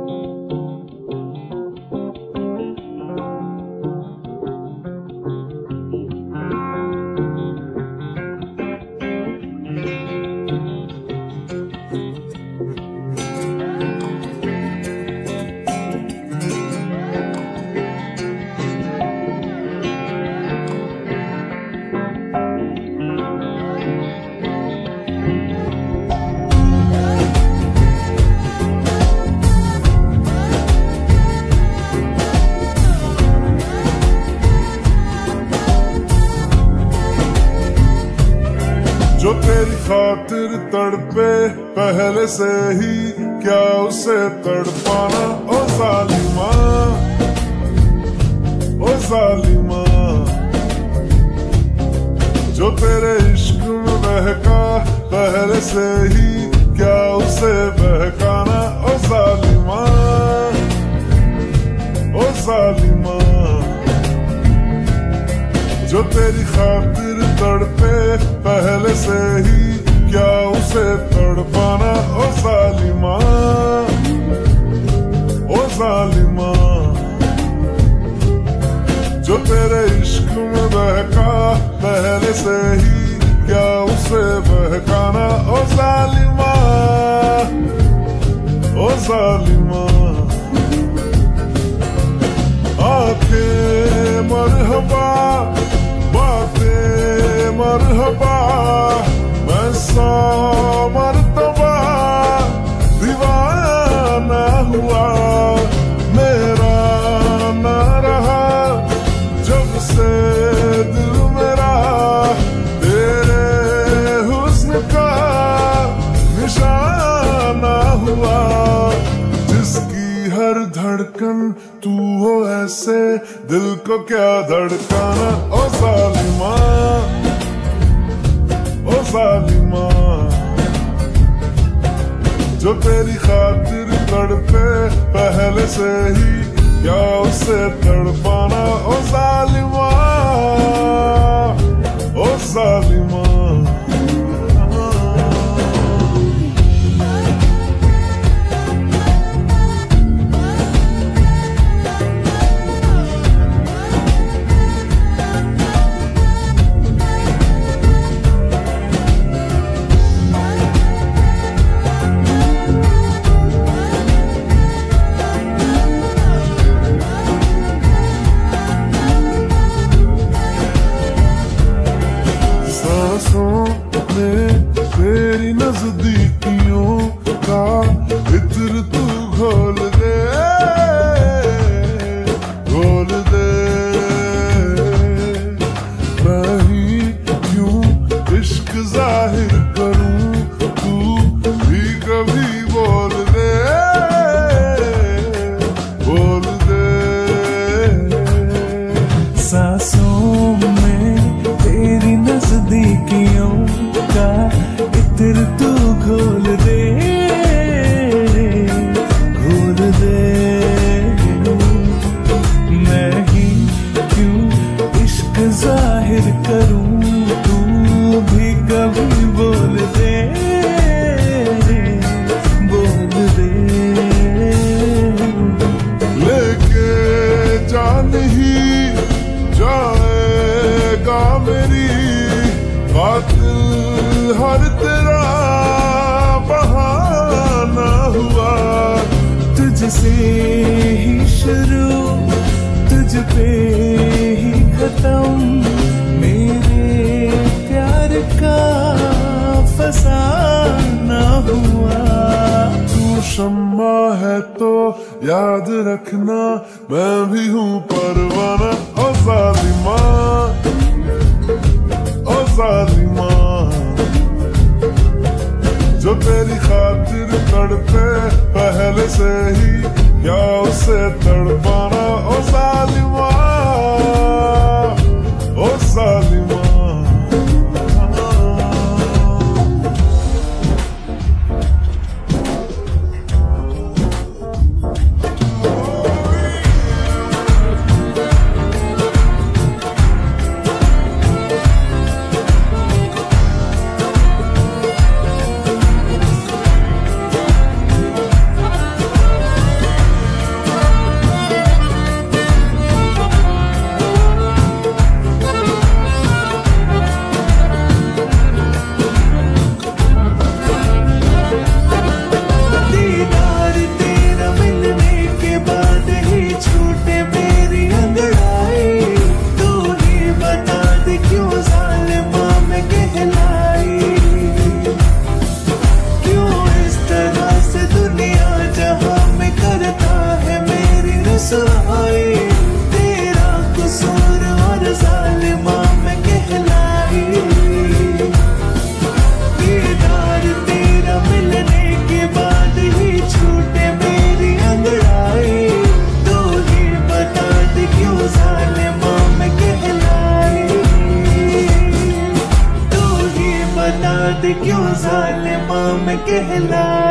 जो तेरी खातिर तड़पे पहले से ही, क्या उसे तड़पाना। ओ जालिमा, ओ जालिमा, जो तेरे इश्क में बहका पहले से ही, क्या उसे बहकाना। ओ जालिमा, ओ जालिमा, जो तेरी खातिर तड़पे पहले से ही, क्या उसे तड़पाना। ओ जालिमा, ओ जालिमा, जो तेरे इश्क में बहका पहले से ही, क्या उसे बहकाना। ओ जालिमा, ओ जालिमा, आंखें मरहबा बातें मरहबा, मैं 100 मरतबा दीवाना हुआ। मेरा ना रहा जब से दिल मेरा, तेरे हुस्न का निशाना हुआ। जिसकी हर धड़कन तू हो ऐसे, दिल को क्या धड़काना। ओ जालिमा, ओ जालिमा, जो तेरी खातिर तड़पे पहले से ही, क्या उसे तड़पाना। ओ जालिमा, ओ जालिमा, तेरी नजदीकियों का इत्र तू घोल दे, घोल दे। मैं ही क्यों इश्क जाहिर करूं, तू भी कभी बोल दे, बोल दे। सांसों में तेरी नजदीकियों का इत्र तू घोल दे, घोल दे। मैं ही क्यों इश्क जाहिर करूं, तू भी कभी बोल दे, बोल दे। लेके जान ही जाएगा मेरी, कातिल हर तेरा बहाना हुआ। तुझसे ही शुरू, तुझ पे ही खत्म, मेरे प्यार का फसाना हुआ। तू शम्मा है तो याद रखना, मैं भी हूँ परवाना। ओ जालिमा, ओ जालिमा, जो तेरी खातिर तड़पे पहले से ही, क्या उसे तड़पाना। ओ जालिमा, ओ जालिमा, कहला